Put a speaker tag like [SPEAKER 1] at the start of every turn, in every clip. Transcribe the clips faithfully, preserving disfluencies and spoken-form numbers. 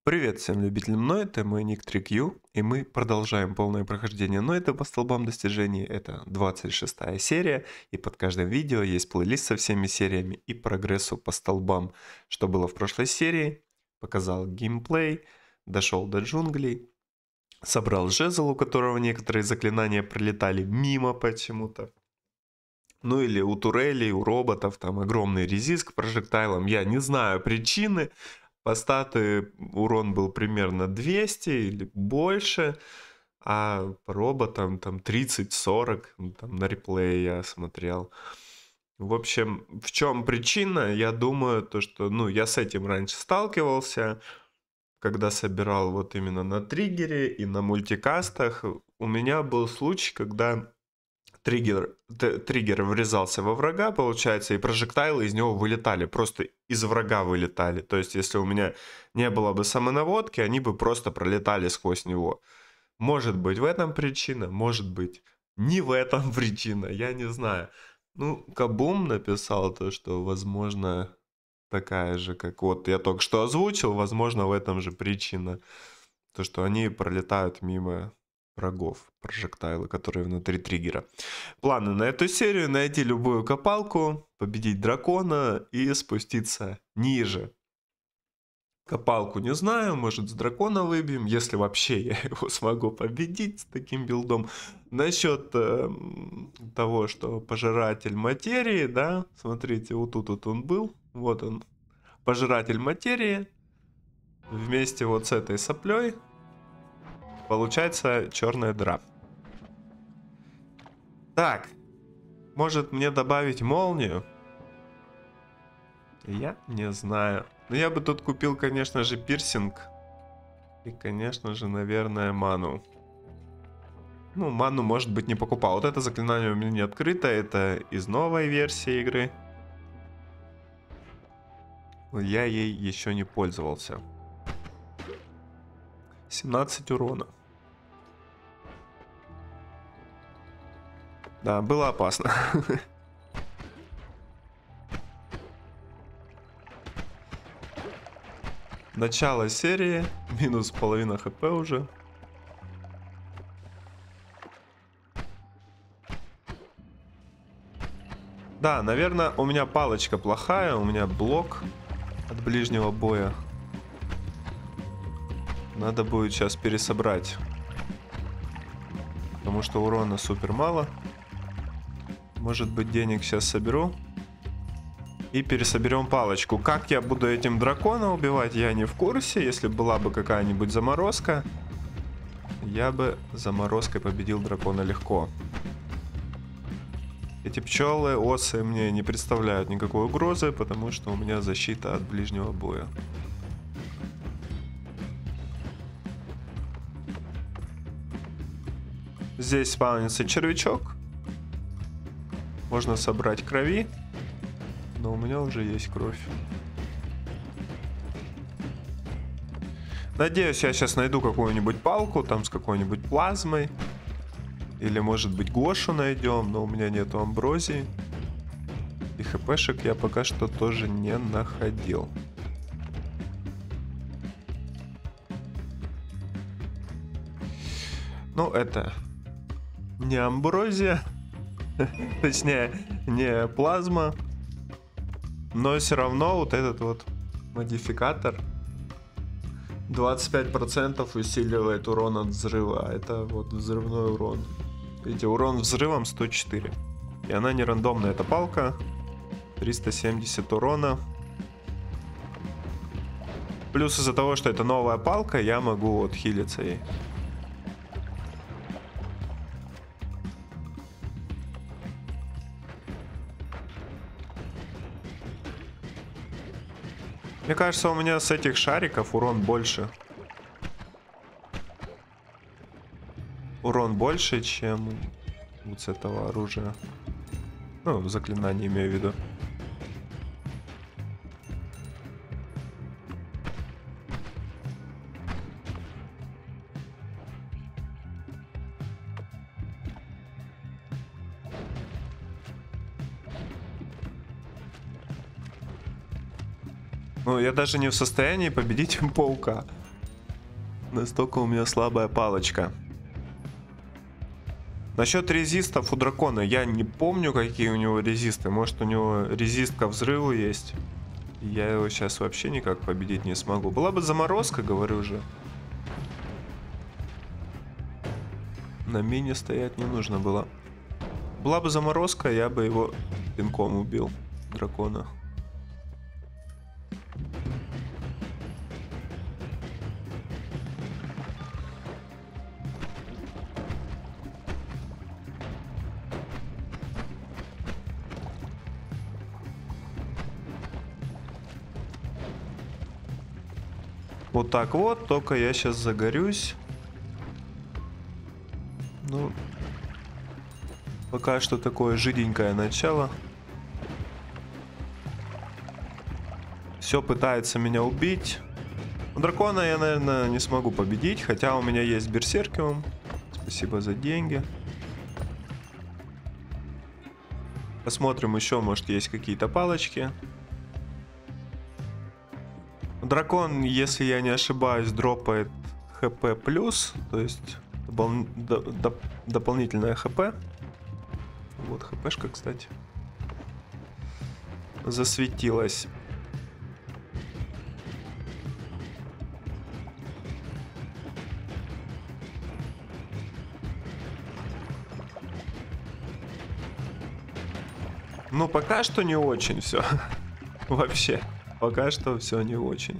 [SPEAKER 1] Привет всем любителям Ноэта, это мой ник три кью, и мы продолжаем полное прохождение Ноэта по столбам достижений. Это двадцать шестая серия, и под каждым видео есть плейлист со всеми сериями и прогрессу по столбам. Что было в прошлой серии, показал геймплей, дошел до джунглей, собрал жезл, у которого некоторые заклинания пролетали мимо почему-то. Ну или у турелей, у роботов там огромный резист к прожектайлам, я не знаю причины. По статы урон был примерно двести или больше, а по роботам там тридцать-сорок, там на реплее я смотрел. В общем, в чем причина? Я думаю, то, что, ну, я с этим раньше сталкивался, когда собирал вот именно на триггере и на мультикастах. У меня был случай, когда триггер, триггер врезался во врага, получается, и прожектайлы из него вылетали, просто из врага вылетали. То есть, если у меня не было бы самонаводки, они бы просто пролетали сквозь него. Может быть, в этом причина, может быть, не в этом причина, я не знаю. Ну, Кабум написал то, что, возможно, такая же, как вот я только что озвучил, возможно, в этом же причина. То, что они пролетают мимо врагов, прожектайлы, которые внутри триггера. Планы на эту серию: найти любую копалку, победить дракона и спуститься ниже. Копалку не знаю, может с дракона выбьем, если вообще я его смогу победить с таким билдом. Насчет э, того, что пожиратель материи, да, смотрите, вот тут вот он был, вот он, пожиратель материи, вместе вот с этой соплей получается черная дыра. Так, может мне добавить молнию? Я не знаю. Но я бы тут купил, конечно же, пирсинг. И, конечно же, наверное, ману. Ну, ману, может быть, не покупал. Вот это заклинание у меня не открыто. Это из новой версии игры. Я ей еще не пользовался. семнадцать урона. Да, было опасно. Начало серии. Минус половина хп уже. Да, наверное, у меня палочка плохая. У меня блок от ближнего боя. Надо будет сейчас пересобрать. Потому что урона супер мало. Может быть, денег сейчас соберу. И пересоберем палочку. Как я буду этим дракона убивать, я не в курсе. Если была бы какая-нибудь заморозка, я бы заморозкой победил дракона легко. Эти пчелы, осы мне не представляют никакой угрозы, потому что у меня защита от ближнего боя. Здесь спавнится червячок. Можно собрать крови. Но у меня уже есть кровь. Надеюсь, я сейчас найду какую-нибудь палку, там с какой-нибудь плазмой. Или, может быть, Гошу найдем, но у меня нету амброзии. И хпшек я пока что тоже не находил. Ну, это не амброзия. Точнее, не плазма. Но все равно вот этот вот модификатор двадцать пять процентов усиливает урон от взрыва. Это вот взрывной урон. Видите, урон взрывом сто четыре. И она не рандомная, эта палка. триста семьдесят урона. Плюс из-за того, что это новая палка, я могу вот хилиться ей. Мне кажется, у меня с этих шариков урон больше. Урон больше, чем вот с этого оружия. Ну, в заклинании имею в виду. Ну, я даже не в состоянии победить паука. Настолько у меня слабая палочка. Насчет резистов у дракона. Я не помню, какие у него резисты. Может, у него резист ко взрыву есть. Я его сейчас вообще никак победить не смогу. Была бы заморозка, говорю же. На мине стоять не нужно было. Была бы заморозка, я бы его пинком убил. Дракона. Вот так вот, только я сейчас загорюсь. Ну, пока что такое жиденькое начало. Все пытается меня убить. Дракона я, наверное, не смогу победить, хотя у меня есть берсеркиум. Спасибо за деньги. Посмотрим еще, может, есть какие-то палочки. Дракон, если я не ошибаюсь, дропает хп плюс, то есть допол доп дополнительное хп. Вот хпшка, кстати, засветилась. Ну, пока что не очень все. Вообще. Пока что все не очень.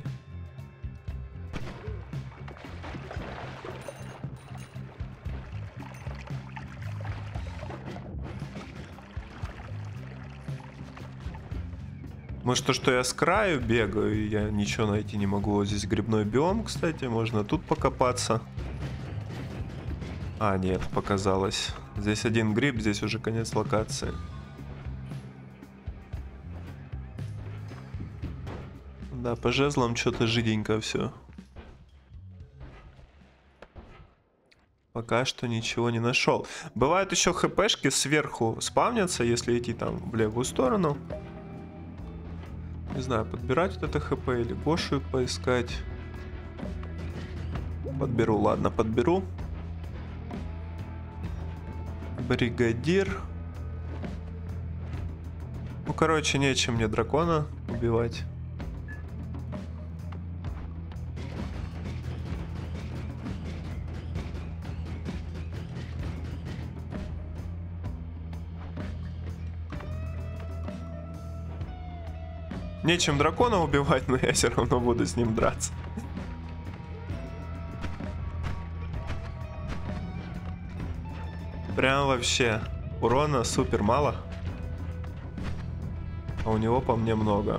[SPEAKER 1] Может, то, что я с краю бегаю, и я ничего найти не могу. Вот здесь грибной биом, кстати, можно тут покопаться. А, нет, показалось. Здесь один гриб, здесь уже конец локации. Да, по жезлам что-то жиденько все. Пока что ничего не нашел. Бывают еще хпшки сверху спавнятся, если идти там в левую сторону. Не знаю, подбирать вот это хп или Гошу поискать. Подберу, ладно, подберу. Бригадир. Ну, короче, нечем мне дракона убивать. Нечем дракона убивать, но я все равно буду с ним драться. Прям вообще урона супер мало. А у него по мне много.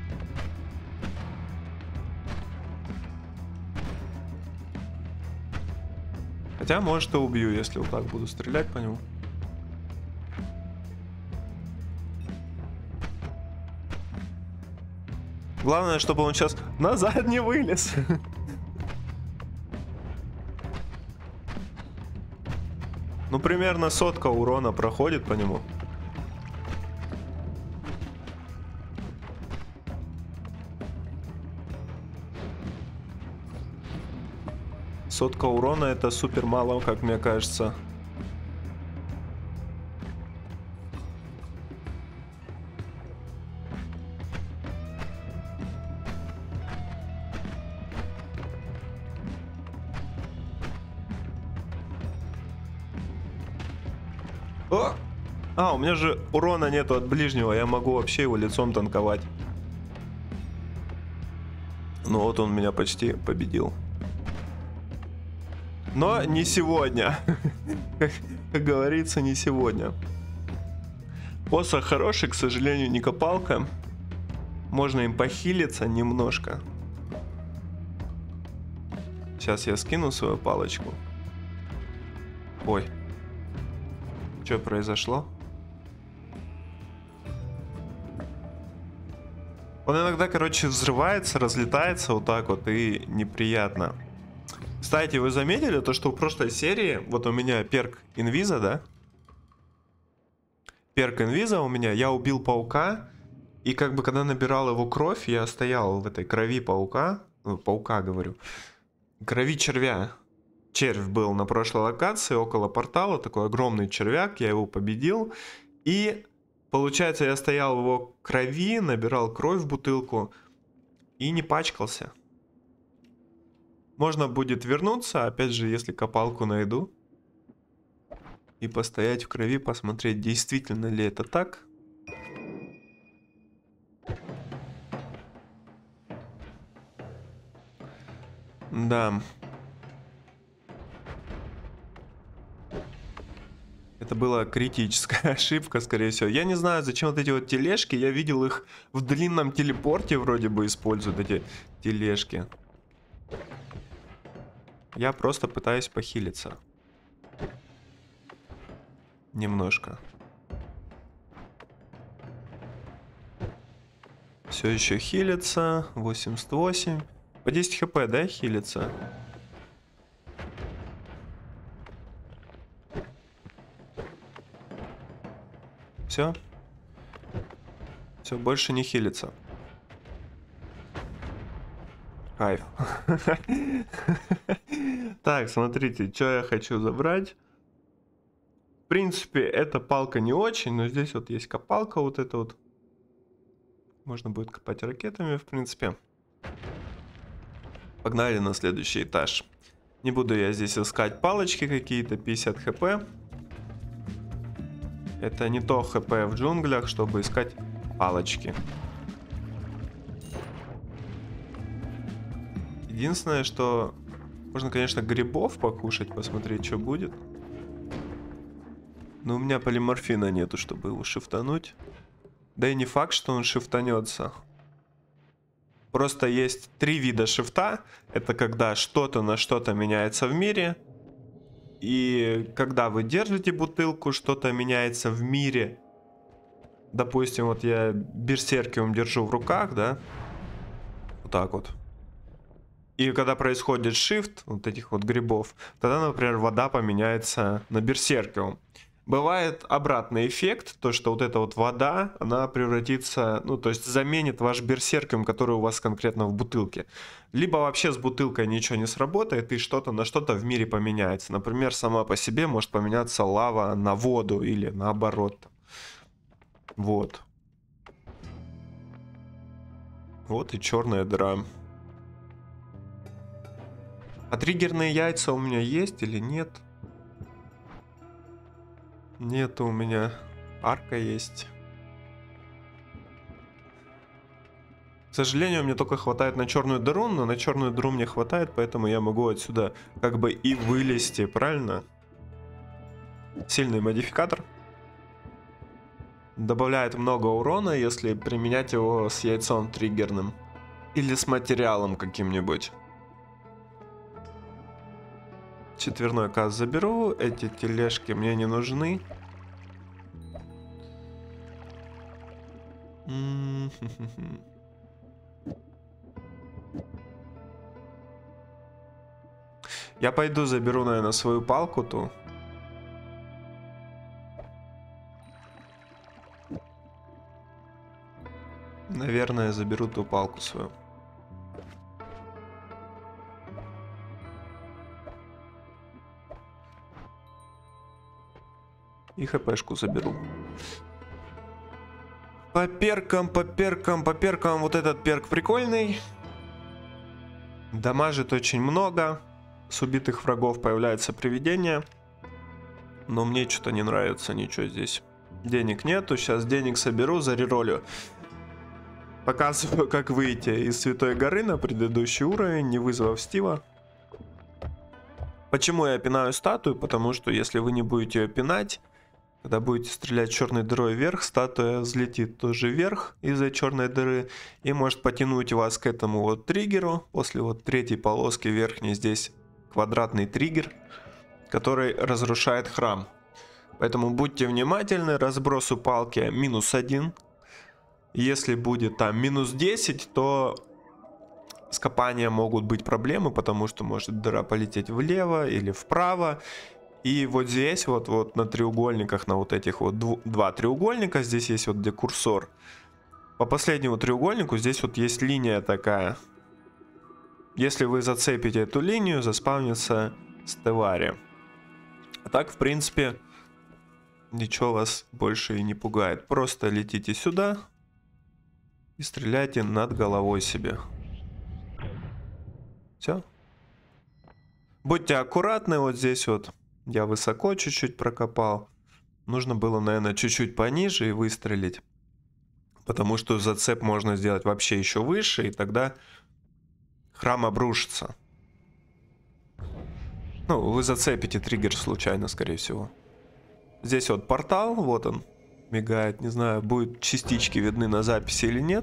[SPEAKER 1] Хотя, может, и убью, если вот так буду стрелять по нему. Главное, чтобы он сейчас назад не вылез. Ну, примерно сотка урона проходит по нему. Сотка урона — это супер мало, как мне кажется. О! А, у меня же урона нету от ближнего, я могу вообще его лицом танковать. Ну вот он меня почти победил. Но не сегодня. как, как говорится, не сегодня. Посох хороший, к сожалению, не копалка. Можно им похилиться немножко. Сейчас я скину свою палочку. Ой. Что произошло? Он иногда, короче, взрывается, разлетается вот так вот, и неприятно. Кстати, вы заметили то, что в прошлой серии, вот у меня перк инвиза, да? Перк инвиза у меня, я убил паука, и как бы когда набирал его кровь, я стоял в этой крови паука, ну, паука говорю, Крови червя. Червь был на прошлой локации около портала, такой огромный червяк, я его победил. И получается, я стоял в его крови, набирал кровь в бутылку и не пачкался. Можно будет вернуться, опять же, если копалку найду. И постоять в крови, посмотреть, действительно ли это так. Да. Это была критическая ошибка, скорее всего. Я не знаю, зачем вот эти вот тележки. Я видел их в длинном телепорте вроде бы используют, эти тележки. Я просто пытаюсь похилиться. Немножко. Все еще хилится. восемьдесят восемь. По десять хп, да, хилится? Все. Все, больше не хилится. Кайф. Так, смотрите, что я хочу забрать. В принципе, эта палка не очень, но здесь вот есть копалка вот эта вот. Можно будет копать ракетами, в принципе. Погнали на следующий этаж. Не буду я здесь искать палочки какие-то, пятьдесят хп. Это не то хп в джунглях, чтобы искать палочки. Единственное, что можно, конечно, грибов покушать, посмотреть, что будет. Но у меня полиморфина нету, чтобы его шифтануть. Да и не факт, что он шифтанется. Просто есть три вида шифта. Это когда что-то на что-то меняется в мире. И когда вы держите бутылку, что-то меняется в мире. Допустим, вот я берсеркиум держу в руках, да? Вот так вот. И когда происходит shift вот этих вот грибов, тогда, например, вода поменяется на берсеркиум. Бывает обратный эффект, то что вот эта вот вода, она превратится, ну то есть заменит ваш берсеркиум, который у вас конкретно в бутылке. Либо вообще с бутылкой ничего не сработает и что-то на что-то в мире поменяется. Например, сама по себе может поменяться лава на воду или наоборот. Вот. Вот и черная дыра. А триггерные яйца у меня есть или нет? Нет, у меня арка есть. К сожалению, мне только хватает на черную дыру, но на черную дыру мне хватает, поэтому я могу отсюда как бы и вылезти, правильно? Сильный модификатор. Добавляет много урона, если применять его с яйцом триггерным. Или с материалом каким-нибудь. Четверной каз заберу. Эти тележки мне не нужны. Я пойду заберу, наверное, свою палку ту. Наверное, заберу ту палку свою. И хпшку заберу. По перкам, по перкам, по перкам. Вот этот перк прикольный. Дамажит очень много. С убитых врагов появляется привидение. Но мне что-то не нравится ничего здесь. Денег нету. Сейчас денег соберу, зареролю. Показываю, как выйти из Святой горы на предыдущий уровень, не вызвав Стива. Почему я пинаю статую? Потому что если вы не будете ее пинать, когда будете стрелять черной дырой вверх, статуя взлетит тоже вверх из-за черной дыры и может потянуть вас к этому вот триггеру. После вот третьей полоски верхней здесь квадратный триггер, который разрушает храм. Поэтому будьте внимательны. Разбросу палки минус один. Если будет там минус десять, то с копанием могут быть проблемы, потому что может дыра полететь влево или вправо. И вот здесь вот, вот на треугольниках, на вот этих вот дву, два треугольника, здесь есть вот где курсор. По последнему треугольнику здесь вот есть линия такая. Если вы зацепите эту линию, заспавнится Стеллари. А так, в принципе, ничего вас больше и не пугает. Просто летите сюда и стреляйте над головой себе. Все. Будьте аккуратны, вот здесь вот я высоко чуть-чуть прокопал. Нужно было, наверное, чуть-чуть пониже и выстрелить. Потому что зацеп можно сделать вообще еще выше, и тогда храм обрушится. Ну, вы зацепите триггер случайно, скорее всего. Здесь вот портал, вот он, мигает. Не знаю, будут частички видны на записи или нет.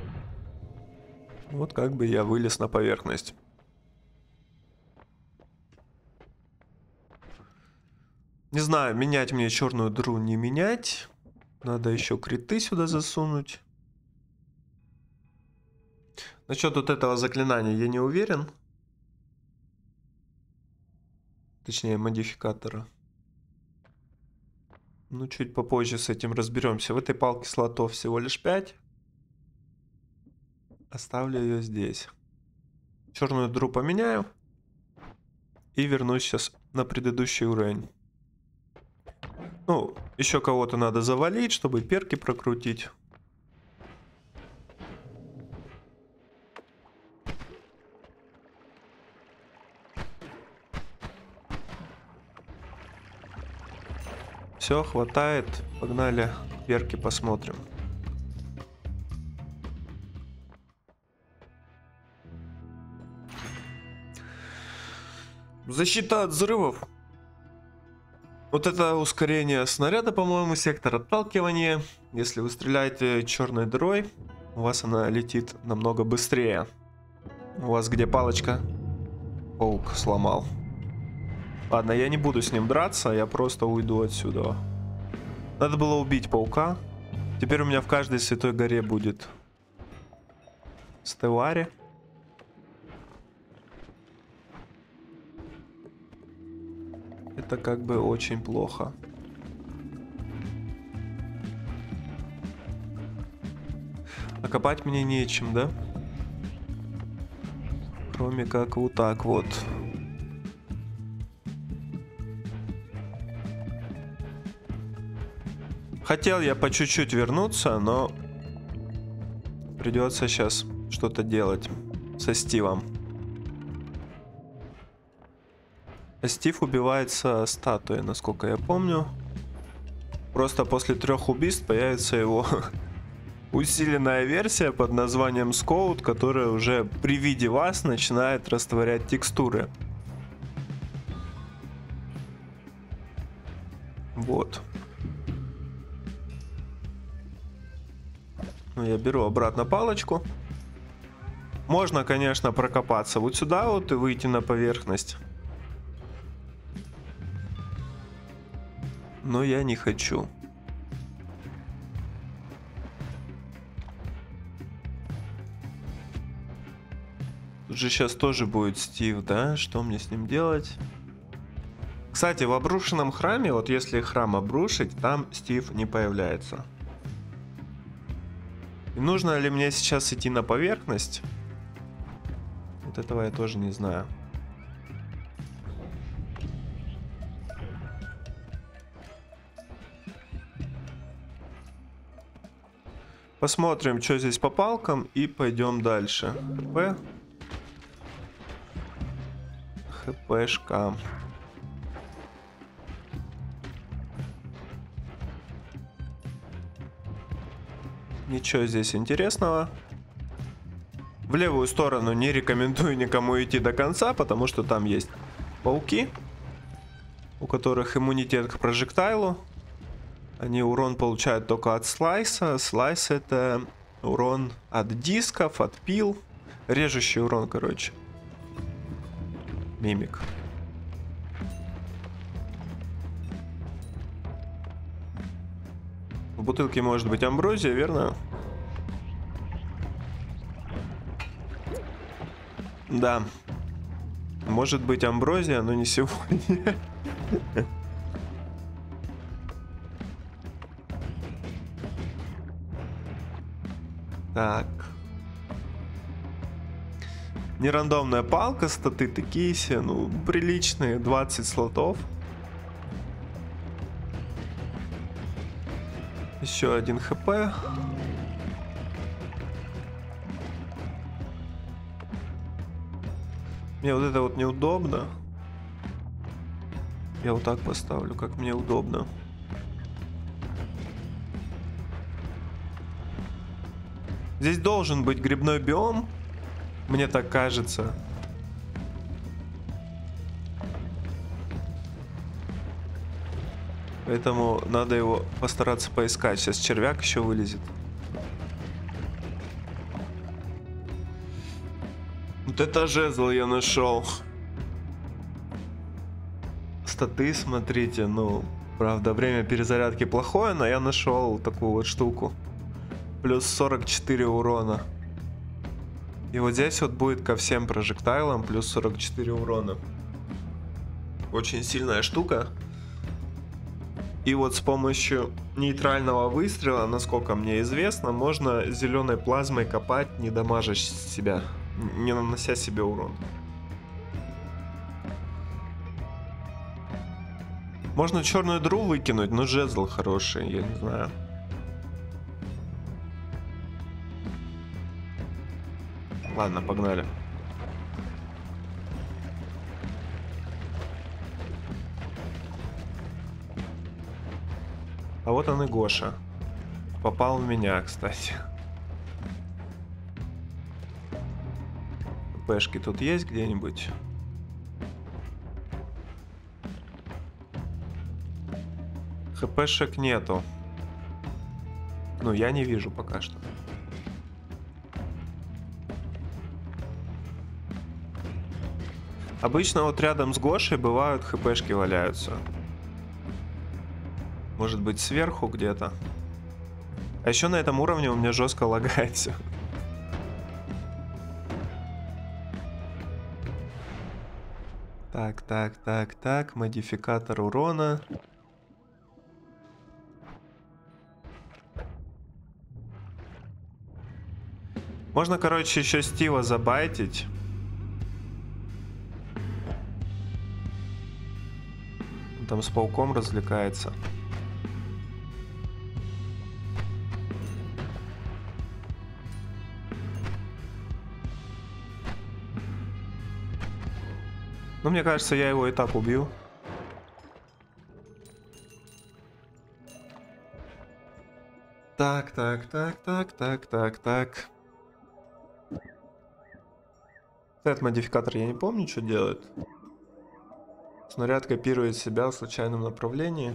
[SPEAKER 1] Вот как бы я вылез на поверхность. Не знаю, менять мне черную дыру, не менять. Надо еще криты сюда засунуть. Насчет вот этого заклинания я не уверен. Точнее, модификатора. Ну, чуть попозже с этим разберемся. В этой палке слотов всего лишь пять. Оставлю ее здесь. Черную дыру поменяю. И вернусь сейчас на предыдущий уровень. Ну, еще кого-то надо завалить, чтобы перки прокрутить. Все, хватает. Погнали, перки посмотрим. Защита от взрывов. Вот это ускорение снаряда, по-моему, сектор отталкивания. Если вы стреляете черной дырой, у вас она летит намного быстрее. У вас где палочка? Паук сломал. Ладно, я не буду с ним драться, я просто уйду отсюда. Надо было убить паука. Теперь у меня в каждой святой горе будет Стеллари. Это как бы очень плохо. А копать мне нечем, да? Кроме как вот так вот. Хотел я по чуть-чуть вернуться, но придется сейчас что-то делать со Стивом. А Стив убивается статуей, насколько я помню. Просто после трех убийств появится его усиленная версия под названием Scout, которая уже при виде вас начинает растворять текстуры. Вот. Ну, я беру обратно палочку. Можно, конечно, прокопаться вот сюда вот и выйти на поверхность. Но я не хочу. Тут же сейчас тоже будет Стив, да? Что мне с ним делать? Кстати, в обрушенном храме, вот если храм обрушить, там Стив не появляется. И нужно ли мне сейчас идти на поверхность? Вот этого я тоже не знаю. Посмотрим, что здесь по палкам, и пойдем дальше. ХП. ХПшка. Ничего здесь интересного. В левую сторону не рекомендую никому идти до конца, потому что там есть пауки, у которых иммунитет к прожектайлу. Они урон получают только от слайса. Слайс — это урон от дисков, от пил. Режущий урон, короче. Мимик. В бутылке может быть амброзия, верно? Да. Может быть амброзия, но не сегодня. Так. Не рандомная палка, статы такие себе, ну, приличные, двадцать слотов. Еще один хп. Мне вот это вот неудобно. Я вот так поставлю, как мне удобно. Здесь должен быть грибной биом. Мне так кажется. Поэтому надо его постараться поискать. Сейчас червяк еще вылезет. Вот это жезл я нашел. Статы, смотрите, ну, правда, время перезарядки плохое, но я нашел такую вот штуку. Плюс сорок четыре урона. И вот здесь вот будет ко всем прожектайлам плюс сорок четыре урона. Очень сильная штука. И вот с помощью нейтрального выстрела, насколько мне известно, можно зеленой плазмой копать, не дамажа себя, не нанося себе урон. Можно черную дыру выкинуть, но жезл хороший, я не знаю. Ладно, погнали. А вот он и Гоша. Попал в меня, кстати. Пешки тут есть где-нибудь? ХПшек нету. Ну, я не вижу пока что. Обычно вот рядом с Гошей бывают хпшки валяются. Может быть сверху где-то. А еще на этом уровне у меня жестко лагает все. Так, так, так, так. Модификатор урона. Можно, короче, еще Стива забайтить. Он там с пауком развлекается. Ну, мне кажется, я его и так убью. Так, так, так, так, так, так, так. Этот модификатор я не помню, что делает. Снаряд копирует себя в случайном направлении.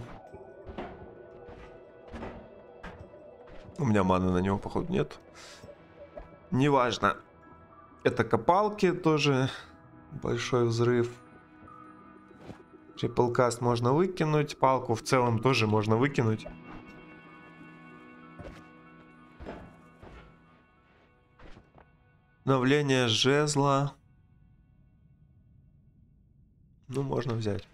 [SPEAKER 1] У меня маны на него, походу, нет. Неважно. Это копалки тоже. Большой взрыв. Триплкаст можно выкинуть. Палку в целом тоже можно выкинуть. Обновление жезла. Ну, можно взять.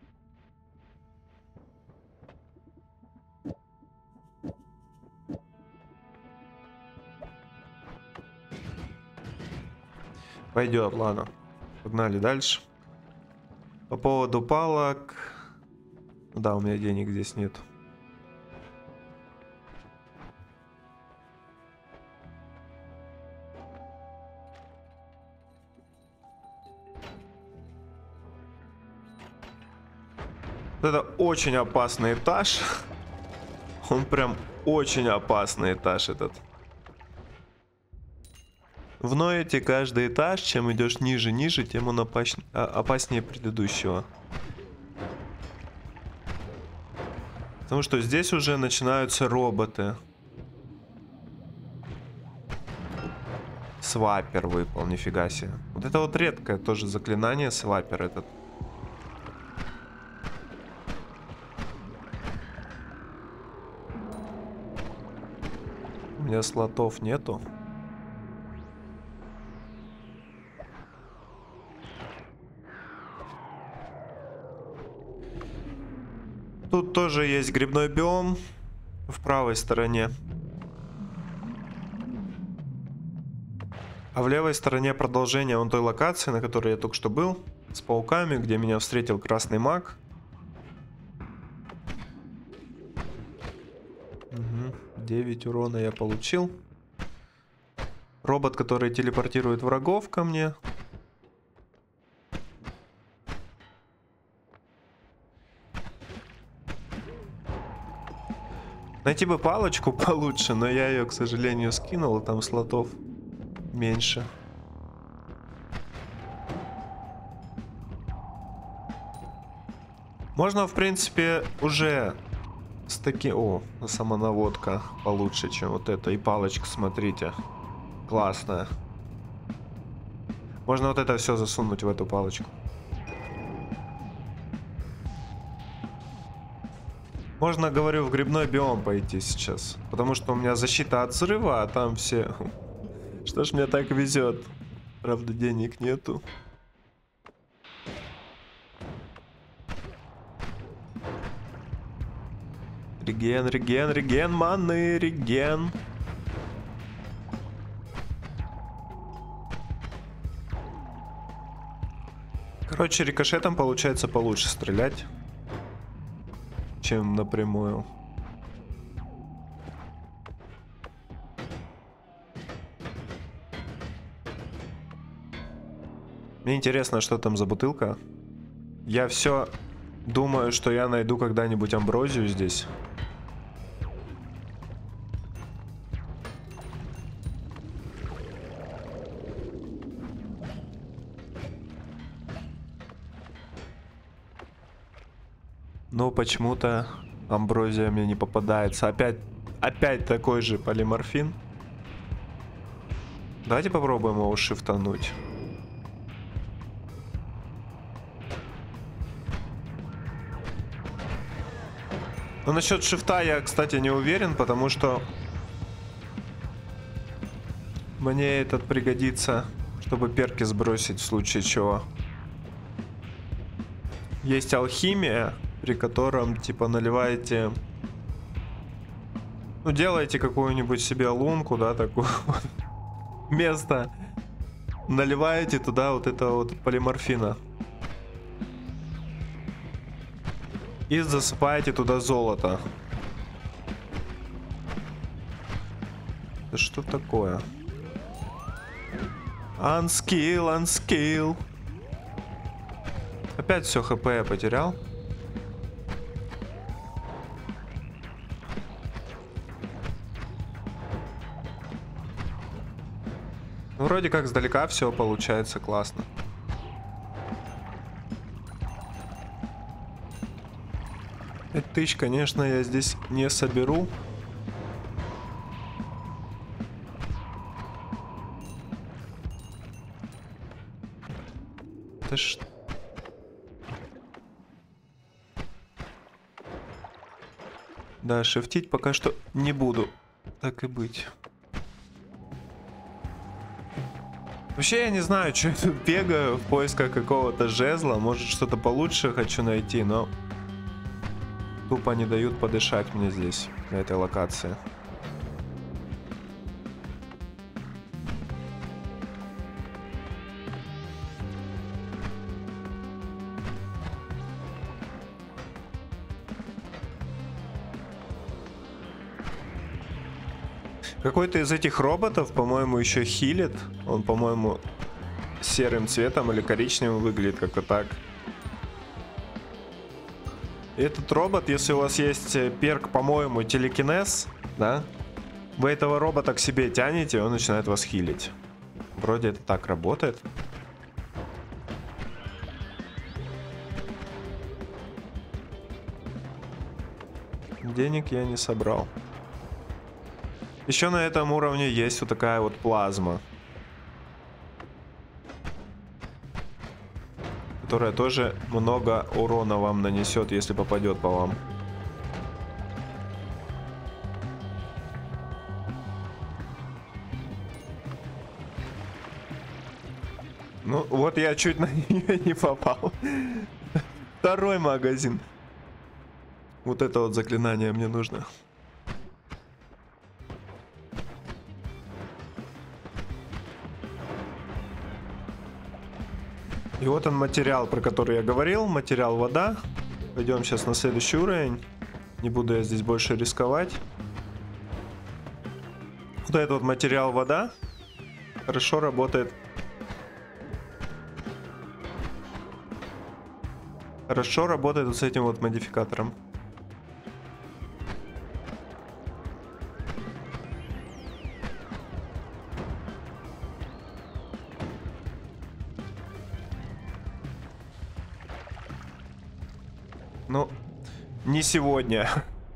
[SPEAKER 1] Пойдет, ладно. Погнали дальше. По поводу палок. Да, у меня денег здесь нет. Это очень опасный этаж. Он прям очень опасный этаж этот. В Ноэте каждый этаж, чем идешь ниже-ниже, тем он опас... опаснее предыдущего. Потому что здесь уже начинаются роботы. Свапер выпал, нифига себе. Вот это вот редкое тоже заклинание, свапер этот. У меня слотов нету. Тут тоже есть грибной биом в правой стороне. А в левой стороне продолжение вон той локации, на которой я только что был, с пауками, где меня встретил красный маг. Угу. девять урона я получил. Робот, который телепортирует врагов ко мне. Найти бы палочку получше, но я ее, к сожалению, скинул, и там слотов меньше. Можно, в принципе, уже с таки... О, самонаводка получше, чем вот это. И палочка, смотрите. Классная. Можно вот это все засунуть в эту палочку. Можно, говорю, в грибной биом пойти сейчас. Потому что у меня защита от взрыва, а там все... Что ж мне так везет? Правда, денег нету. Реген, реген, реген, маны, реген. Короче, рикошетом получается получше стрелять, чем напрямую. Мне интересно, что там за бутылка. Я все думаю, что я найду когда-нибудь амброзию здесь. Но почему-то амброзия мне не попадается. Опять, опять такой же полиморфин. Давайте попробуем его шифтануть. Но насчет шифта я, кстати, не уверен, потому что мне этот пригодится, чтобы перки сбросить в случае чего. Есть алхимия, при котором, типа, наливаете... Ну, делаете какую-нибудь себе лунку, да, такую вот место. Наливаете туда вот это вот полиморфина. И засыпаете туда золото. Это что такое? Unskill, unskill. Опять все хп я потерял. Ну, вроде как сдалека все получается классно. Пять тысяч, конечно, я здесь не соберу. Это ж... Да, шифтить пока что не буду. Так и быть. Вообще я не знаю, что я тут бегаю в поисках какого-то жезла. Может, что-то получше хочу найти, но... Тупо не дают подышать мне здесь, на этой локации. Какой-то из этих роботов, по-моему, еще хилит. Он, по-моему, серым цветом или коричневым выглядит, как-то так. Этот робот, если у вас есть перк, по-моему, телекинез, да, вы этого робота к себе тянете, и он начинает вас хилить. Вроде это так работает. Денег я не собрал. Еще на этом уровне есть вот такая вот плазма, которая тоже много урона вам нанесет, если попадет по вам. Ну, вот я чуть на нее не попал. Второй магазин. Вот это вот заклинание мне нужно. И вот он материал, про который я говорил. Материал вода. Пойдем сейчас на следующий уровень. Не буду я здесь больше рисковать. Вот этот вот материал вода хорошо работает. Хорошо работает вот с этим вот модификатором. Ну, не сегодня.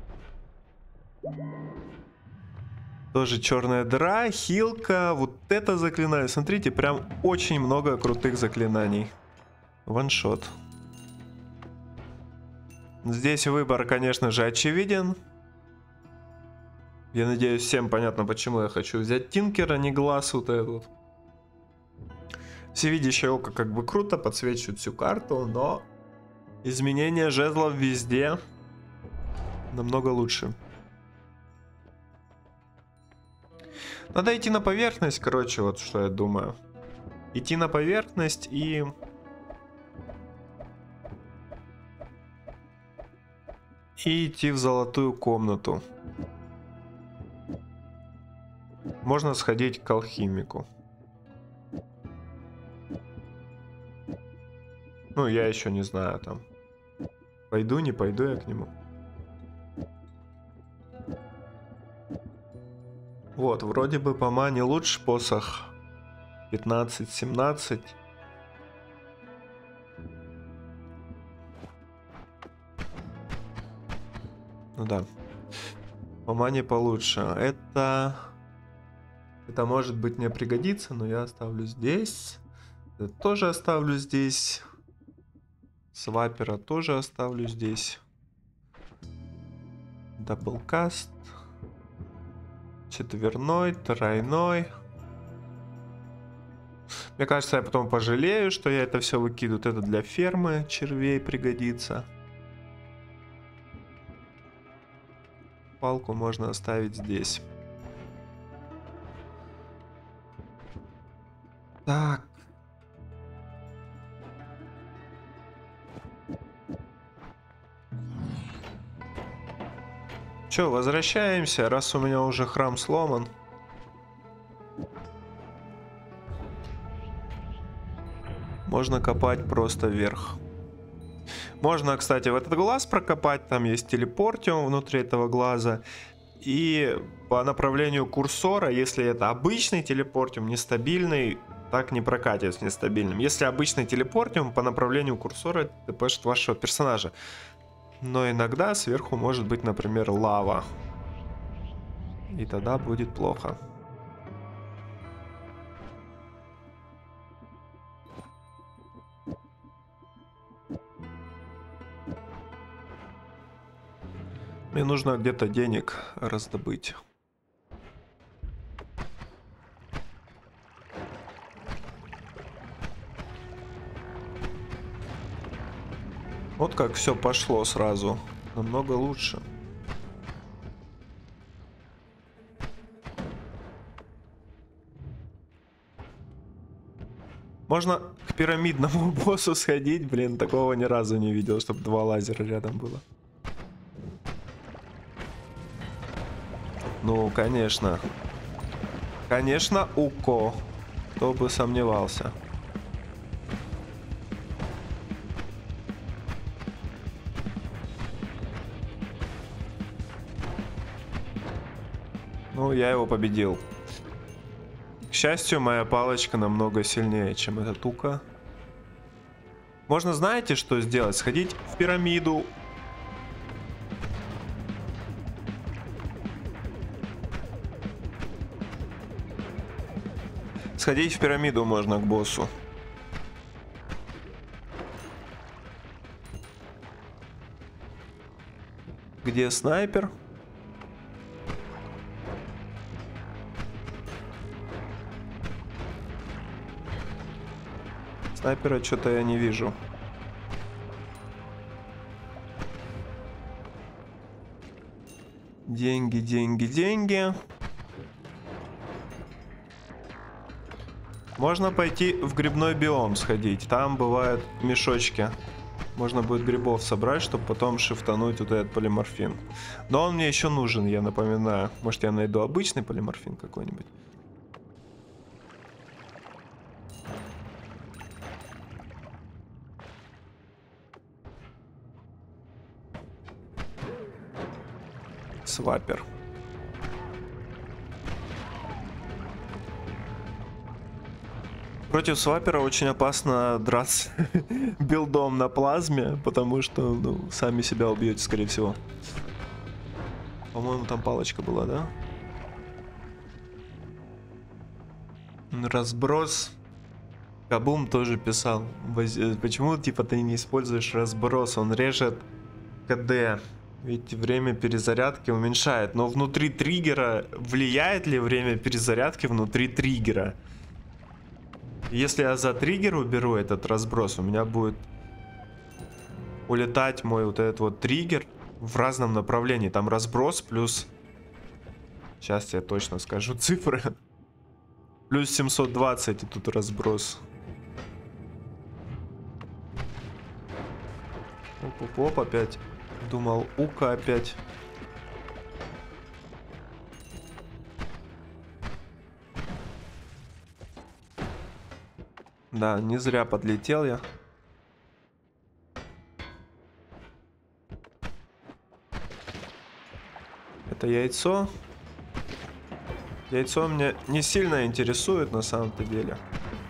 [SPEAKER 1] Тоже черная дыра, хилка, вот это заклинание. Смотрите, прям очень много крутых заклинаний. Ваншот. Здесь выбор, конечно же, очевиден. Я надеюсь, всем понятно, почему я хочу взять Тинкера, не глаз вот этот. Всевидящее око как бы круто, подсвечивает всю карту, но изменение жезлов везде намного лучше. Надо идти на поверхность, короче, вот что я думаю. Идти на поверхность и... И идти в золотую комнату. Можно сходить к алхимику. Ну, я еще не знаю там. Пойду, не пойду я к нему. Вот, вроде бы по мане лучше посох. пятнадцать семнадцать. Ну да. По мане получше. Это... Это может быть мне пригодится, но я оставлю здесь. Это тоже оставлю здесь. Свапера тоже оставлю здесь. Даблкаст. Четверной, тройной. Мне кажется, я потом пожалею, что я это все выкидываю. Это для фермы червей пригодится. Палку можно оставить здесь. Так. Че, возвращаемся, раз у меня уже храм сломан. Можно копать просто вверх. Можно, кстати, в этот глаз прокопать. Там есть телепортиум внутри этого глаза. И по направлению курсора, если это обычный телепортиум, нестабильный, так не прокатит с нестабильным. Если обычный телепортиум, по направлению курсора тпшит вашего персонажа. Но иногда сверху может быть, например, лава. И тогда будет плохо. Мне нужно где-то денег раздобыть. Вот как все пошло сразу. Намного лучше. Можно к пирамидному боссу сходить. Блин, такого ни разу не видел, чтобы два лазера рядом было. Ну, конечно. Конечно, Уко. Кто бы сомневался. Ну, я его победил. К счастью, моя палочка намного сильнее, чем эта тука. Можно, знаете, что сделать? Сходить в пирамиду. Сходить в пирамиду можно к боссу. Где снайпер? Снайпера что-то я не вижу. Деньги, деньги, деньги. Можно пойти в грибной биом сходить. Там бывают мешочки. Можно будет грибов собрать, чтобы потом шифтануть вот этот полиморфин. Но он мне еще нужен, я напоминаю. Может, я найду обычный полиморфин какой-нибудь. Свапер. Против свапера очень опасно драться билдом на плазме, потому что, ну, сами себя убьете, скорее всего. По-моему, там палочка была, да? Разброс. Кабум тоже писал. Почему, типа, ты не используешь разброс? Он режет КД. Ведь время перезарядки уменьшает. Но внутри триггера... Влияет ли время перезарядки внутри триггера? Если я за триггер уберу этот разброс, у меня будет улетать мой вот этот вот триггер в разном направлении. Там разброс плюс... Сейчас я точно скажу цифры. Плюс семьсот двадцать, и тут разброс. Оп-оп-оп, опять. Думал, ука опять. Да, не зря подлетел я. Это яйцо. Яйцо меня не сильно интересует на самом-то деле.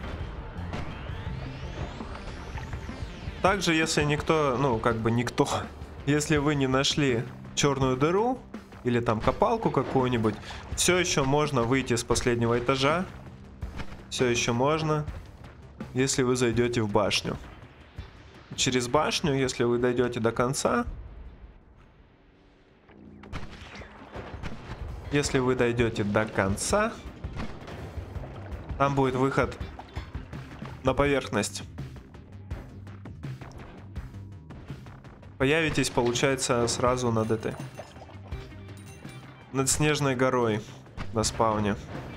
[SPEAKER 1] Также, если никто, ну, как бы никто, если вы не нашли черную дыру или там копалку какую-нибудь, все еще можно выйти с последнего этажа. Все еще можно, если вы зайдете в башню. Через башню, если вы дойдете до конца, если вы дойдете до конца, там будет выход на поверхность. Появитесь, получается, сразу над этой, над снежной горой на спауне.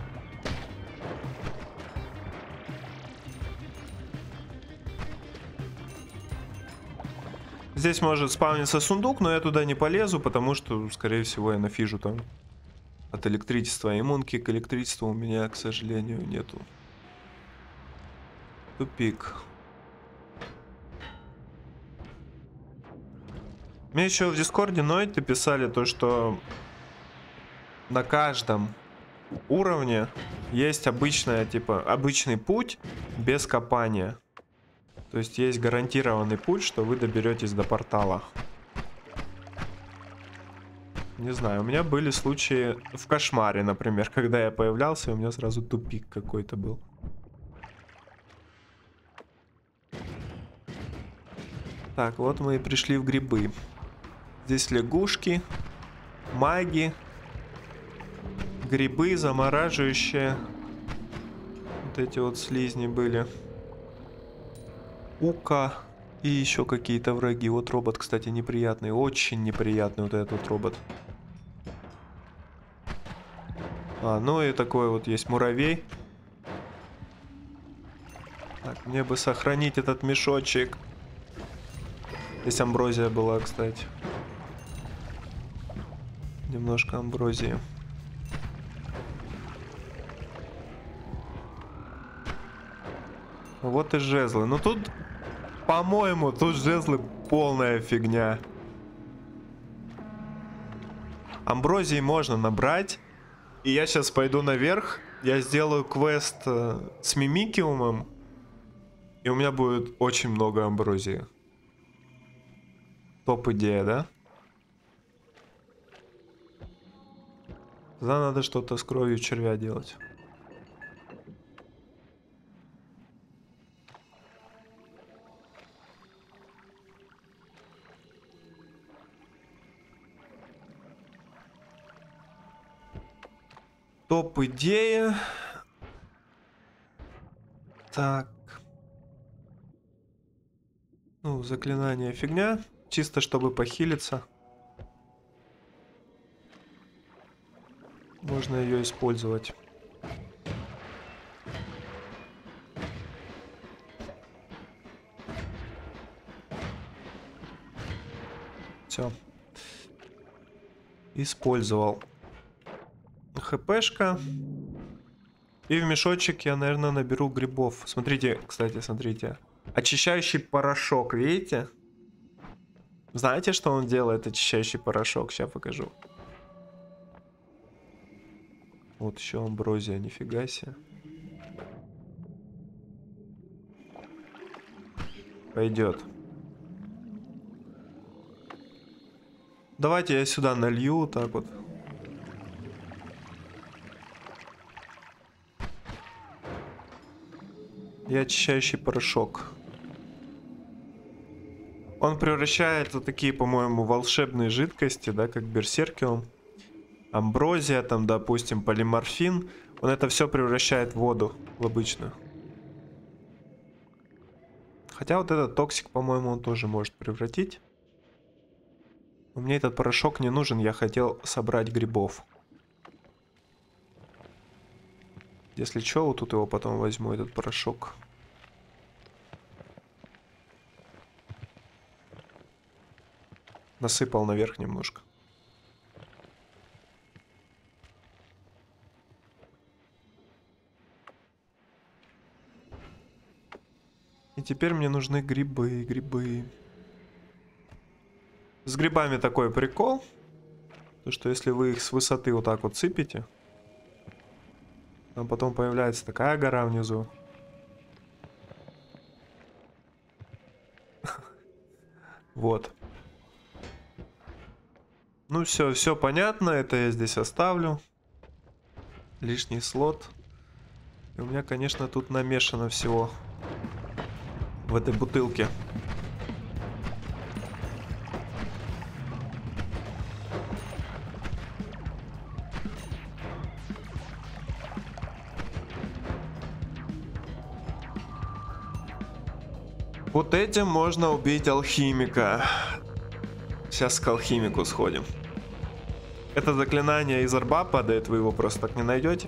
[SPEAKER 1] Здесь может спавниться сундук, но я туда не полезу, потому что, скорее всего, я нафижу там от электричества. Иммунки к электричеству у меня, к сожалению, нету. Тупик. Мне еще в Дискорде Нойты писали то, что на каждом уровне есть обычная, типа, обычный путь без копания. То есть есть гарантированный путь, что вы доберетесь до портала. Не знаю, у меня были случаи в Кошмаре, например, когда я появлялся, у меня сразу тупик какой-то был. Так, вот мы и пришли в грибы. Здесь лягушки, маги, грибы замораживающие. Вот эти вот слизни были. Ука и еще какие-то враги. Вот робот, кстати, неприятный. Очень неприятный вот этот вот робот. А, ну и такой вот есть муравей. Так, мне бы сохранить этот мешочек. Здесь амброзия была, кстати. Немножко амброзии. Вот и жезлы. Ну тут, по-моему, тут жезлы полная фигня. Амброзии можно набрать. И я сейчас пойду наверх. Я сделаю квест э, с мимикиумом. И у меня будет очень много амброзии. Топ-идея, да? Тогда надо что-то с кровью червя делать. Топ-идея. Так. Ну, заклинание фигня. Чисто чтобы похилиться. Можно ее использовать. Все. Использовал. ХПшка. И в мешочек я, наверное, наберу грибов. Смотрите, кстати, смотрите. Очищающий порошок, видите? Знаете, что он делает, очищающий порошок? Сейчас покажу. Вот еще амброзия, нифига себе. Пойдет. Давайте я сюда налью, так вот. И очищающий порошок. Он превращает вот такие, по-моему, волшебные жидкости, да, как берсеркиум. Амброзия, там, допустим, полиморфин. Он это все превращает в воду, в обычную. Хотя вот этот токсик, по-моему, он тоже может превратить. Но мне этот порошок не нужен, я хотел собрать грибов. Если что, вот тут его потом возьму, этот порошок. Насыпал наверх немножко. И теперь мне нужны грибы, грибы. С грибами такой прикол. То, что если вы их с высоты вот так вот сыпете, там потом появляется такая гора внизу. Вот. Ну все, все понятно. Это я здесь оставлю. Лишний слот. И у меня, конечно, тут намешано всего в этой бутылке. Вот этим можно убить алхимика. Сейчас к алхимику сходим. Это заклинание из орба падает, вы его просто так не найдете.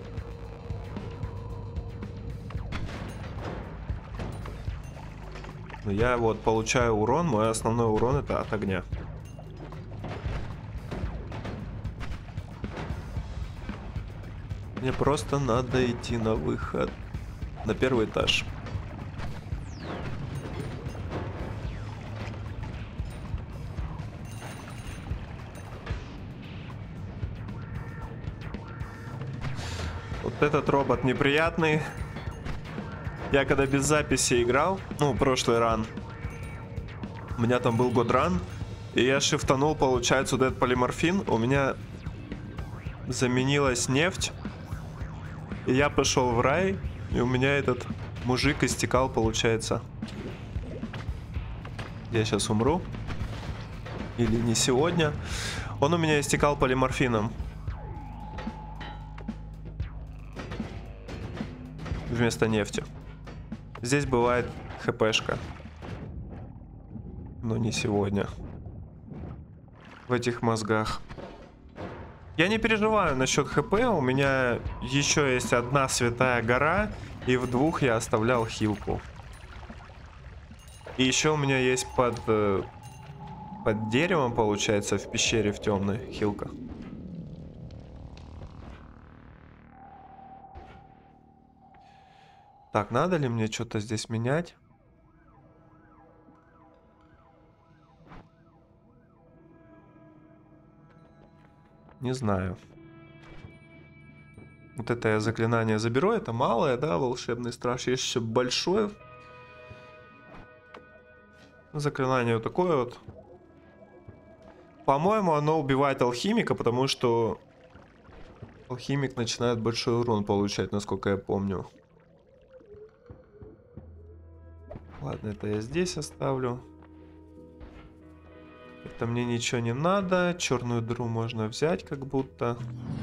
[SPEAKER 1] Но я вот получаю урон, мой основной урон это от огня. Мне просто надо идти на выход. На первый этаж. Вот этот робот неприятный. Я когда без записи играл, ну, прошлый ран, у меня там был годран, и я шифтанул, получается, вот этот полиморфин, у меня заменилась нефть, и я пошел в рай, и у меня этот мужик истекал, получается. Я сейчас умру. Или не сегодня. Он у меня истекал полиморфином. Вместо нефти. Здесь бывает хпшка. Но не сегодня. В этих мозгах. Я не переживаю насчет хп. У меня еще есть одна святая гора. И в двух я оставлял хилку. И еще у меня есть под, под деревом, получается, в пещере в темной хилка. Так, надо ли мне что-то здесь менять? Не знаю. Вот это я заклинание заберу. Это малое, да, волшебный страж. Есть еще большое. Заклинание вот такое вот. По-моему, оно убивает алхимика, потому что алхимик начинает большой урон получать, насколько я помню. Ладно, это я здесь оставлю. Это мне ничего не надо. Черную дыру можно взять, как будто.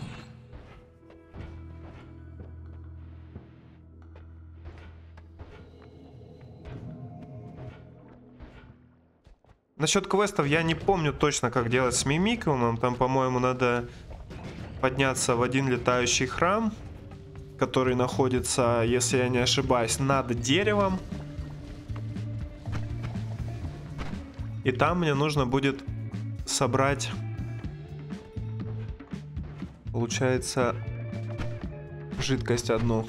[SPEAKER 1] Насчет квестов я не помню точно, как делать с мимикумом. Там, по-моему, надо подняться в один летающий храм, который находится, если я не ошибаюсь, над деревом. И там мне нужно будет собрать, получается, жидкость одну.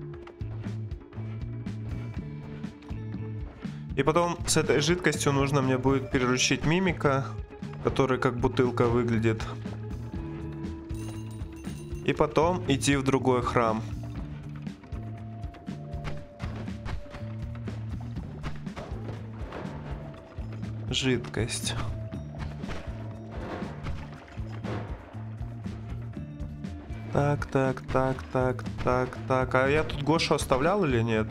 [SPEAKER 1] И потом с этой жидкостью нужно мне будет переручить мимика, который как бутылка выглядит. И потом идти в другой храм. Жидкость. Так, так, так, так, так, так. А я тут Гошу оставлял или нет?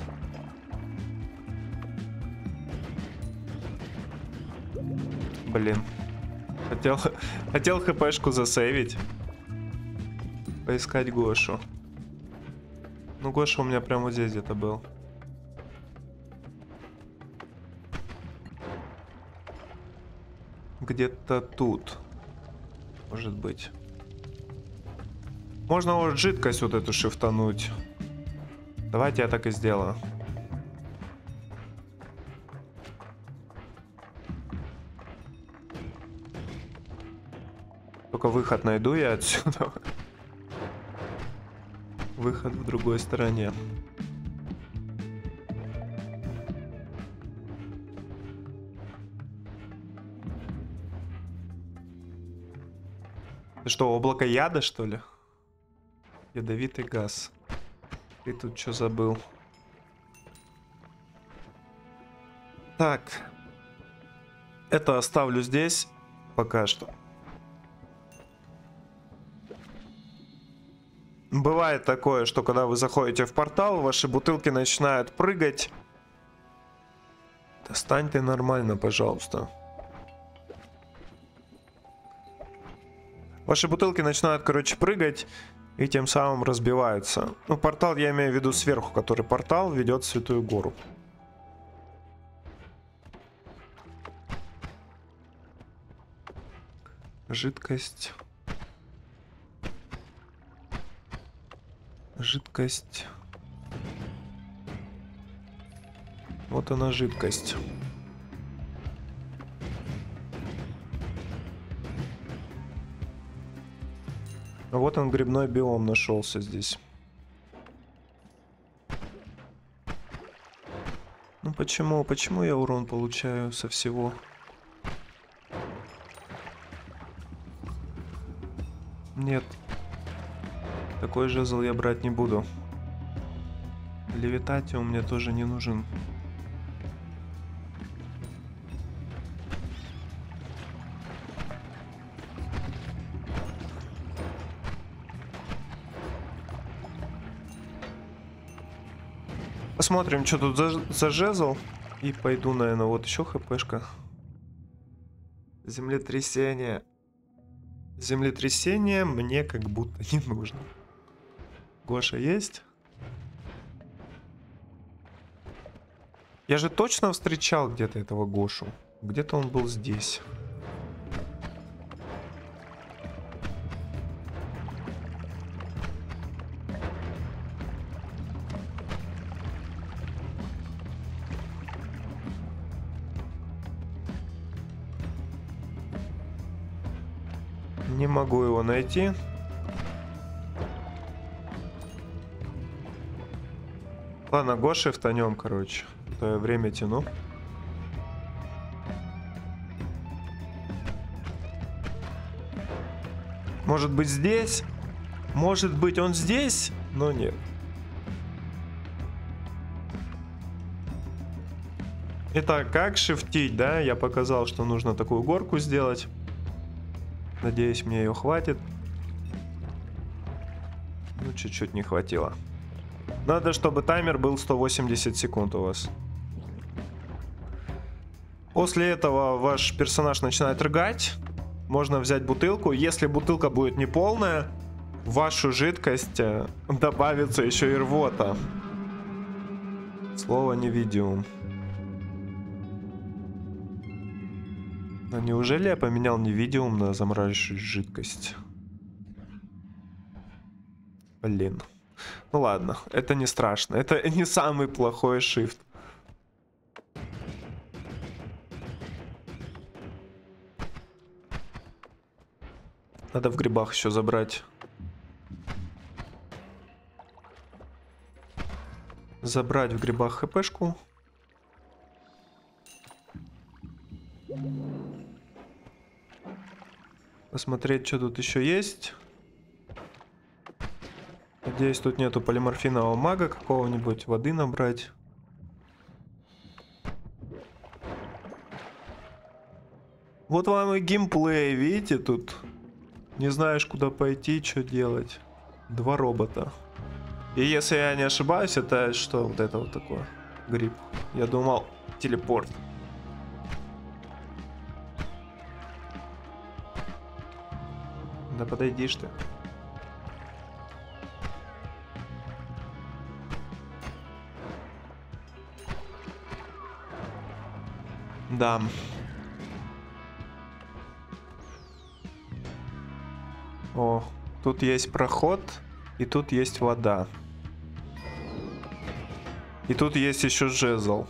[SPEAKER 1] Блин. Хотел, хотел хпшку засейвить. Поискать Гошу. Ну, Гоша у меня прямо вот здесь где-то был. Где-то тут. Может быть. Можно вот жидкость вот эту шифтануть. Давайте я так и сделаю. Только выход найду я отсюда. Выход в другой стороне. Это что, облако яда, что ли? Ядовитый газ. Ты тут что забыл? Так. Это оставлю здесь пока что. Бывает такое, что когда вы заходите в портал, ваши бутылки начинают прыгать. Достань ты нормально, пожалуйста. Ваши бутылки начинают, короче, прыгать и тем самым разбиваются. Ну, портал я имею в виду сверху, который портал ведет в Святую Гору. Жидкость. Жидкость. Вот она, жидкость. А вот он, грибной биом нашелся здесь. Ну почему? Почему я урон получаю со всего? Нет. Такой жезл я брать не буду. Левитатиум мне тоже не нужен. Посмотрим, что тут за, за жезл. И пойду, наверное, вот еще хпшка. Землетрясение. Землетрясение мне как будто не нужно. Гоша есть? Я же точно встречал где-то этого Гошу. Где-то он был здесь. Не могу его найти. Ладно, Гоши втонем, короче. То я время тяну. Может быть здесь? Может быть он здесь? Но нет. Итак, как шифтить, да? Я показал, что нужно такую горку сделать. Надеюсь, мне ее хватит. Ну, чуть-чуть не хватило. Надо, чтобы таймер был сто восемьдесят секунд у вас. После этого ваш персонаж начинает рыгать. Можно взять бутылку. Если бутылка будет неполная, в вашу жидкость добавится еще и рвота. Слово невидиум. Но неужели я поменял невидиум на замораживающую жидкость? Блин. Ну ладно, это не страшно. Это не самый плохой шифт. Надо в грибах еще забрать. Забрать в грибах хпшку. Посмотреть, что тут еще есть. Надеюсь, тут нету полиморфинового мага какого-нибудь. Воды набрать. Вот вам и геймплей, видите, тут не знаешь, куда пойти, что делать. Два робота. И если я не ошибаюсь, это что вот это вот такое? Гриб. Я думал, телепорт. Да подойдишь ты. Да. О, тут есть проход, и тут есть вода. И тут есть еще жезл.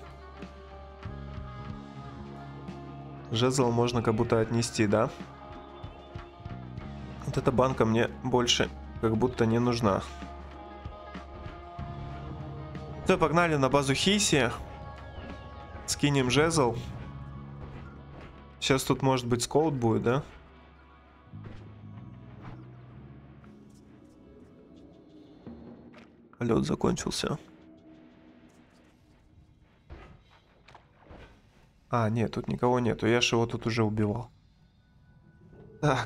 [SPEAKER 1] Жезл можно как будто отнести, да? Вот эта банка мне больше как будто не нужна. Все, погнали на базу Хиси. Скинем жезл. Сейчас тут может быть скоут будет, да? Лед закончился. А, нет, тут никого нету. Я же его тут уже убивал. Так.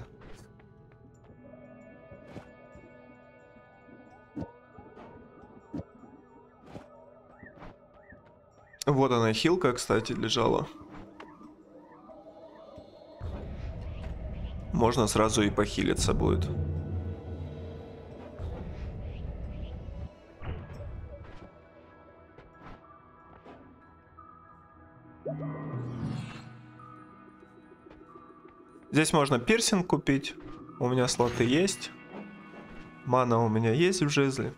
[SPEAKER 1] Вот она, хилка, кстати, лежала. Можно сразу и похилиться будет. Здесь можно пирсинг купить. У меня слоты есть. Мана у меня есть в жезле.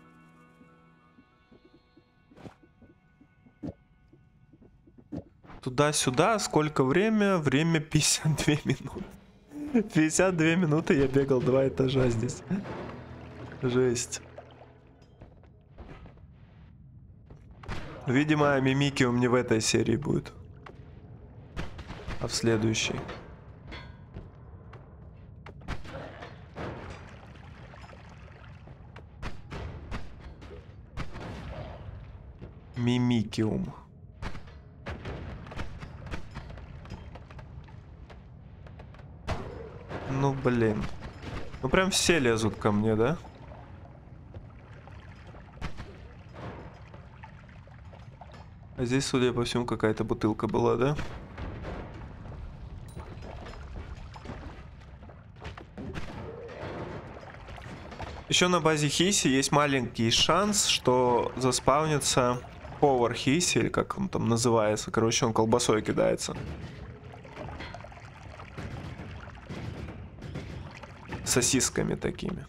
[SPEAKER 1] Туда-сюда. Сколько время? Время пятьдесят две минуты. пятьдесят две минуты я бегал два этажа здесь. Жесть. Видимо, мимики у меня в этой серии будет. А в следующей. Мимикиум. Ну блин. Ну прям все лезут ко мне, да? А здесь, судя по всему, какая-то бутылка была, да? Еще на базе Хиси есть маленький шанс, что заспавнится повар Хиси, или как он там называется. Короче, он колбасой кидается. Сосисками такими.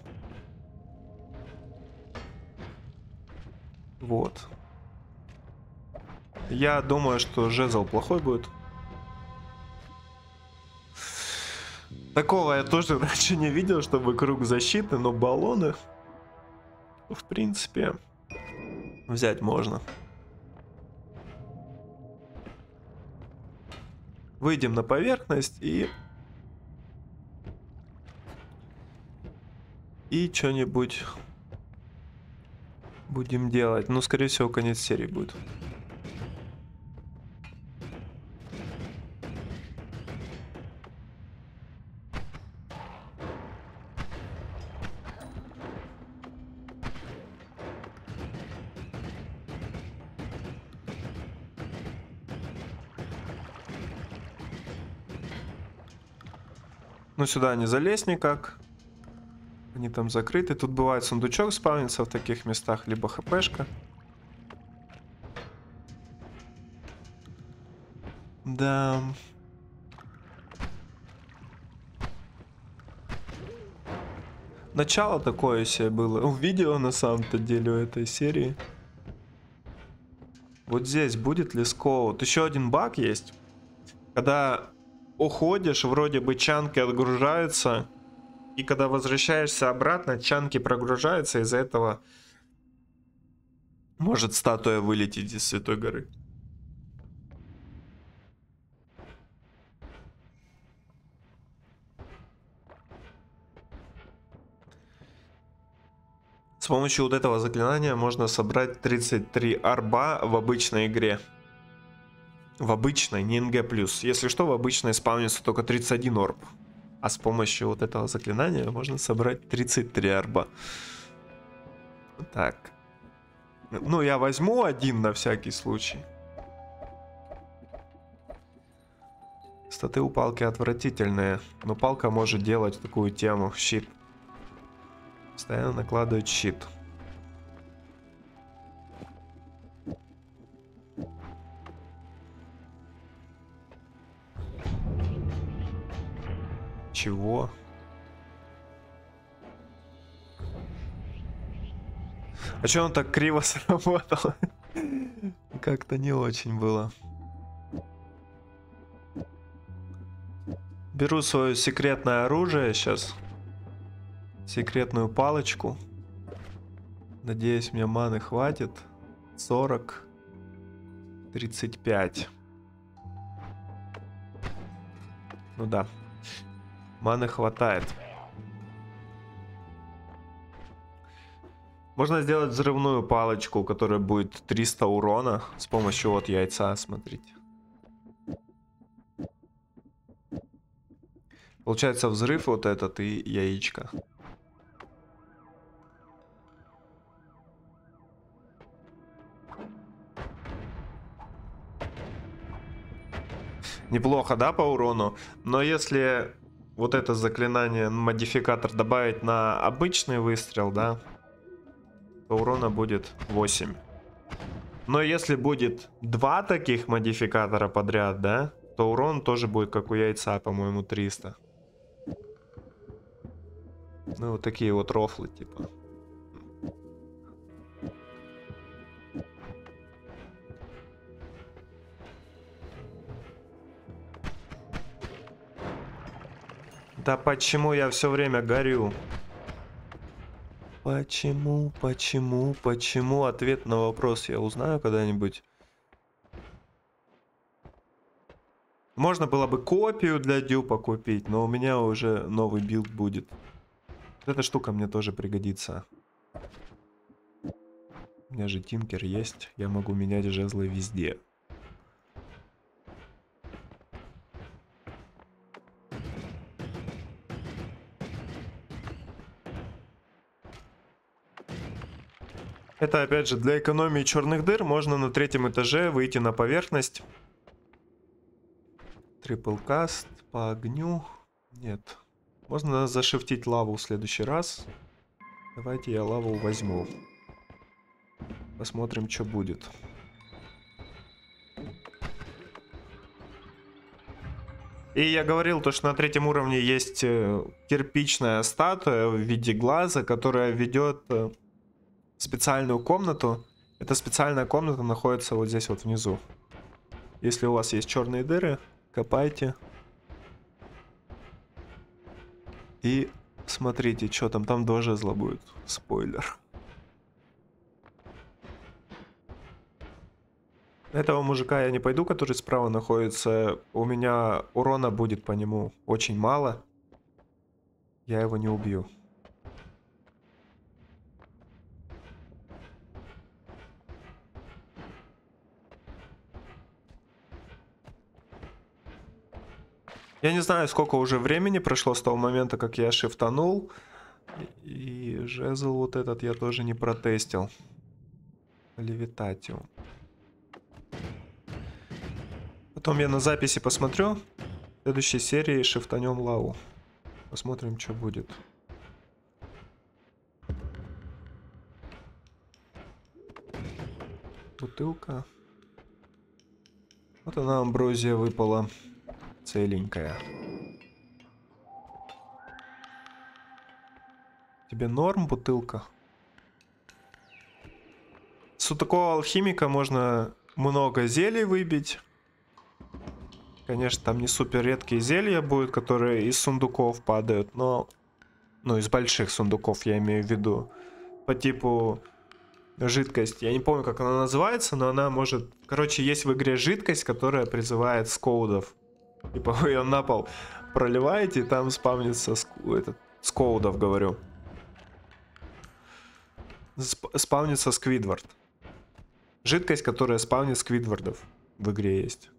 [SPEAKER 1] Вот. Я думаю, что жезл плохой будет. Такого я тоже раньше не видел, чтобы круг защиты, но баллоны, в принципе, взять можно. Выйдем на поверхность и... И что-нибудь будем делать. Ну, скорее всего, конец серии будет. Ну, сюда не залезть никак. Они там закрыты. Тут бывает сундучок спавнится в таких местах, либо хпшка. Да. Начало такое себе было. В видео на самом-то деле у этой серии. Вот здесь будет ли скоут? Еще один баг есть. Когда уходишь, вроде бы чанки отгружаются. И когда возвращаешься обратно, чанки прогружаются, из-за этого может статуя вылететь из Святой горы. С помощью вот этого заклинания можно собрать тридцать три орба в обычной игре. В обычной, не эн гэ плюс. Если что, в обычной спавнится только тридцать один орб. А с помощью вот этого заклинания можно собрать тридцать три орба. Так. Ну, я возьму один на всякий случай. Статы у палки отвратительные. Но палка может делать такую тему. Щит. Постоянно накладывать щит. Чего? А чё он так криво сработал? Как-то не очень было. Беру свое секретное оружие сейчас. Секретную палочку. Надеюсь, мне маны хватит. сорок. тридцать пять. Ну да. Маны хватает. Можно сделать взрывную палочку, которая будет триста урона с помощью вот яйца, смотрите. Получается взрыв вот этот и яичко. Неплохо, да, по урону? Но если вот это заклинание, модификатор добавить на обычный выстрел, да, то урона будет восемь. Но если будет два таких модификатора подряд, да, то урон тоже будет как у яйца, по-моему, триста. Ну, вот такие вот рофлы, типа. Да почему я все время горю? Почему, почему, почему? Ответ на вопрос я узнаю когда-нибудь. Можно было бы копию для дюпа купить, но у меня уже новый билд будет. Эта штука мне тоже пригодится. У меня же тинкер есть, я могу менять жезлы везде. Это опять же для экономии черных дыр можно на третьем этаже выйти на поверхность. Трипл каст по огню. Нет. Можно зашифтить лаву в следующий раз. Давайте я лаву возьму. Посмотрим, что будет. И я говорил, то, что на третьем уровне есть кирпичная статуя в виде глаза, которая ведет в специальную комнату. Эта специальная комната находится вот здесь вот внизу. Если у вас есть черные дыры, копайте. И смотрите, что там. Там два жезла будет. Спойлер. Этого мужика я не пойду, который справа находится. У меня урона будет по нему очень мало. Я его не убью. Я не знаю, сколько уже времени прошло с того момента, как я шифтанул. И жезл вот этот я тоже не протестил. Левитатиум. Потом я на записи посмотрю. В следующей серии шифтанем лаву. Посмотрим, что будет. Бутылка. Вот она, амброзия, выпала. Целенькая. Тебе норм бутылка? С у такого алхимика можно много зелий выбить. Конечно, там не супер редкие зелья будут, которые из сундуков падают, но Ну, из больших сундуков я имею в виду. По типу жидкость. Я не помню, как она называется, но она может... Короче, есть в игре жидкость, которая призывает скоудов. Типа вы ее на пол проливаете, и там спавнится ск... этот... скоудов, говорю. Сп... Спавнится Сквидвард. Жидкость, которая спавнит Сквидвардов в игре есть.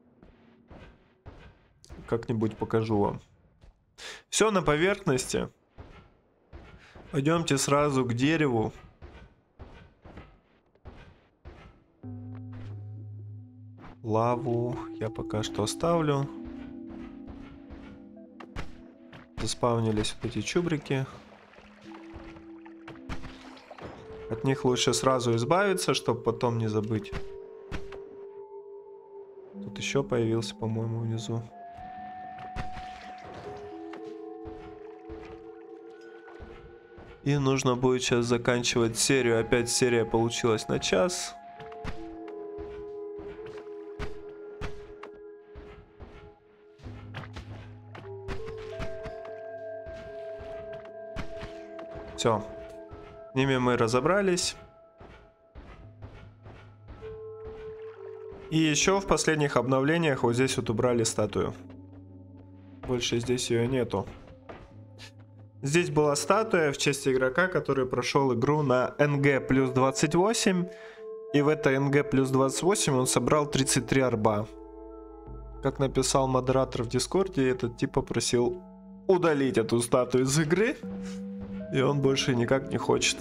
[SPEAKER 1] Как-нибудь покажу вам. Все на поверхности. Пойдемте сразу к дереву. Лаву я пока что оставлю. Заспавнились вот эти чубрики. От них лучше сразу избавиться, чтобы потом не забыть. Тут еще появился, по-моему, внизу. И нужно будет сейчас заканчивать серию. Опять серия получилась на час. Все. С ними мы разобрались. И еще в последних обновлениях вот здесь вот убрали статую. Больше здесь ее нету. Здесь была статуя в честь игрока, который прошел игру на эн джи плюс двадцать восемь. И в этой эн джи плюс двадцать восемь он собрал тридцать три орба. Как написал модератор в Дискорде, этот тип попросил удалить эту статую из игры. И он больше никак не хочет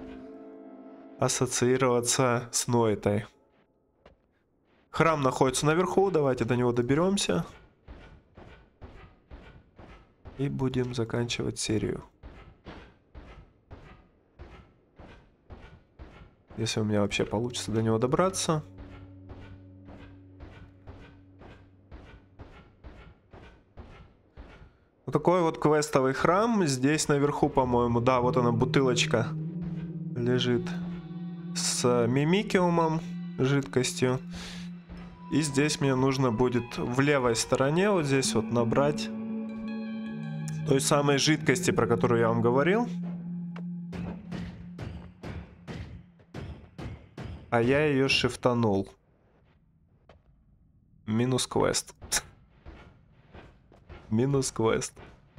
[SPEAKER 1] ассоциироваться с Ноэтой. Храм находится наверху, давайте до него доберемся. И будем заканчивать серию. Если у меня вообще получится до него добраться. Вот такой вот квестовый храм. Здесь наверху, по-моему, да, вот она бутылочка лежит с мимикиумом, жидкостью. И здесь мне нужно будет в левой стороне вот здесь вот набрать той самой жидкости, про которую я вам говорил. А я ее шифтанул. Минус квест. Минус квест.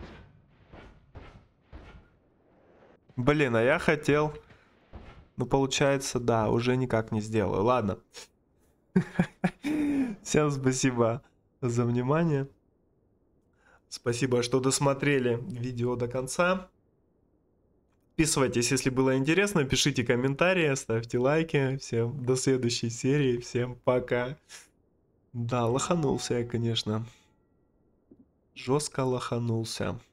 [SPEAKER 1] Блин, а я хотел... Ну, получается, да, уже никак не сделаю. Ладно. Всем спасибо за внимание. Спасибо, что досмотрели видео до конца. Подписывайтесь, если было интересно. Пишите комментарии, ставьте лайки. Всем до следующей серии. Всем пока. Да, лоханулся я, конечно. Жестко лоханулся.